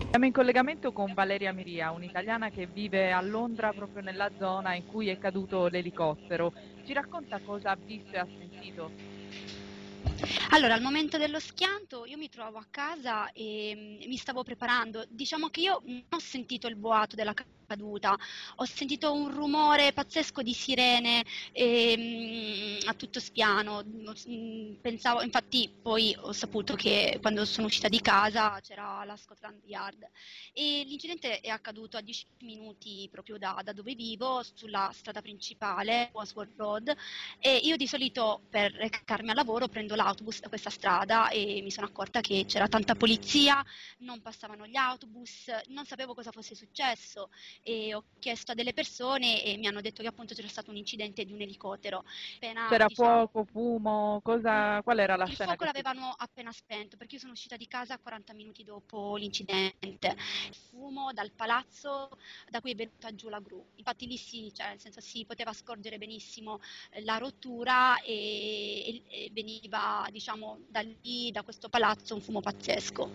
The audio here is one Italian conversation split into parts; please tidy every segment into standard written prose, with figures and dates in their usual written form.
Siamo in collegamento con Valeria Miria, un'italiana che vive a Londra proprio nella zona in cui è caduto l'elicottero. Ci racconta cosa ha visto e ha sentito? Allora, al momento dello schianto io mi trovo a casa e mi stavo preparando. Diciamo che io non ho sentito il boato della caduta, ho sentito un rumore pazzesco di sirene a tutto spiano. Pensavo, infatti poi ho saputo che quando sono uscita di casa c'era la Scotland Yard e l'incidente è accaduto a 10 minuti proprio da dove vivo, sulla strada principale, Wandsworth Road, e io di solito per recarmi al lavoro prendo l'autobus da questa strada e mi sono accorta che c'era tanta polizia, non passavano gli autobus, non sapevo cosa fosse successo e ho chiesto a delle persone e mi hanno detto che appunto c'era stato un incidente di un elicottero. Appena, C'era diciamo, fuoco, fumo, qual era la il scena fuoco che si... l'avevano appena spento perché io sono uscita di casa 40 minuti dopo l'incidente. Il fumo dal palazzo da cui è venuta giù la gru. Infatti lì sì, cioè nel senso si poteva scorgere benissimo la rottura e veniva, diciamo, da lì, da questo palazzo, un fumo pazzesco.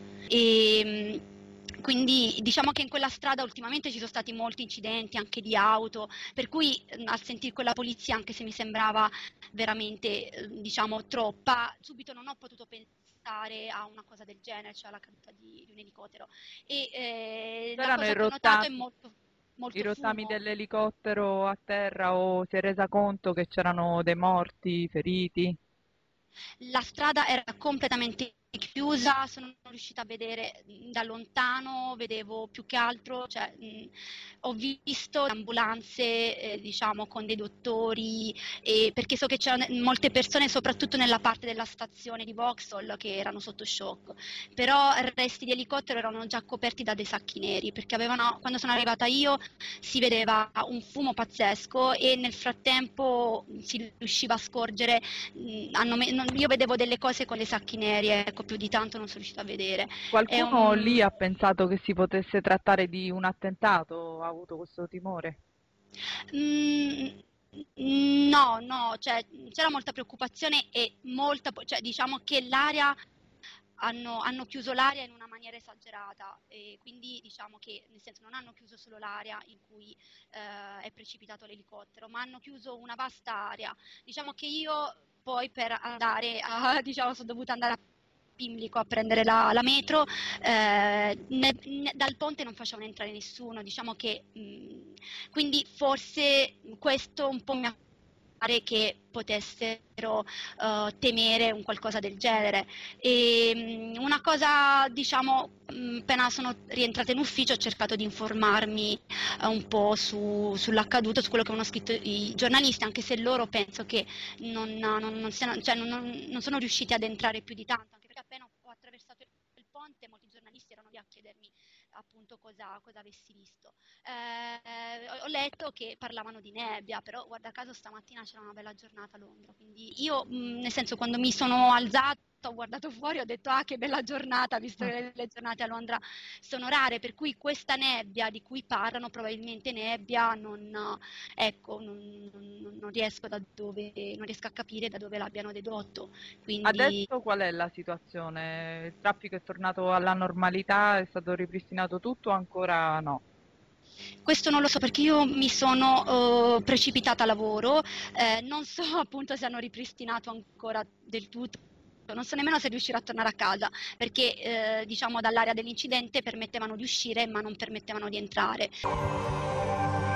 Quindi diciamo che in quella strada ultimamente ci sono stati molti incidenti anche di auto, per cui al sentire quella polizia, anche se mi sembrava veramente diciamo troppa, subito non ho potuto pensare a una cosa del genere, cioè alla caduta di un elicottero. E la C'erano cosa che ho notato è i molto rottami fumo. dell'elicottero a terra o si è resa conto che c'erano dei morti, feriti? La strada era completamente chiusa, sono riuscita a vedere da lontano, vedevo più che altro, cioè, ho visto ambulanze, diciamo, con dei dottori, perché so che c'erano molte persone, soprattutto nella parte della stazione di Vauxhall, che erano sotto shock, però resti di elicottero erano già coperti da dei sacchi neri, perché avevano, quando sono arrivata io si vedeva un fumo pazzesco e nel frattempo si riusciva a scorgere. Io vedevo delle cose con dei sacchi neri, ecco, più di tanto non sono riuscita a vedere. È Qualcuno lì un... ha pensato che si potesse trattare di un attentato, ha avuto questo timore? Mm, no, no, cioè, c'era molta preoccupazione e cioè, diciamo che hanno chiuso l'area in una maniera esagerata e quindi diciamo che nel senso non hanno chiuso solo l'area in cui è precipitato l'elicottero, ma hanno chiuso una vasta area. Diciamo che io poi per andare a, diciamo, sono dovuta andare a Pimlico a prendere la metro, dal ponte non facevano entrare nessuno, diciamo che quindi forse questo un po' mi ha pare che potessero temere un qualcosa del genere. Una cosa, diciamo, appena sono rientrata in ufficio ho cercato di informarmi un po' sull'accaduto, su quello che avevano scritto i giornalisti, anche se loro penso che non sono riusciti ad entrare più di tanto, anche perché appena ho attraversato il ponte molti giornalisti erano lì a chiedermi appunto cosa avessi visto. Ho letto che parlavano di nebbia, però guarda caso stamattina c'era una bella giornata a Londra, quindi io nel senso quando mi sono alzata ho guardato fuori e ho detto ah che bella giornata, visto che le giornate a Londra sono rare, per cui questa nebbia di cui parlano, probabilmente nebbia, ecco, non riesco non riesco a capire da dove l'abbiano dedotto, quindi Adesso qual è la situazione? Il traffico è tornato alla normalità, è stato ripristinato tutto o ancora no? questo non lo so perché io mi sono precipitata a lavoro, non so appunto se hanno ripristinato ancora del tutto. Non so nemmeno se riuscirò a tornare a casa perché diciamo dall'area dell'incidente permettevano di uscire ma non permettevano di entrare.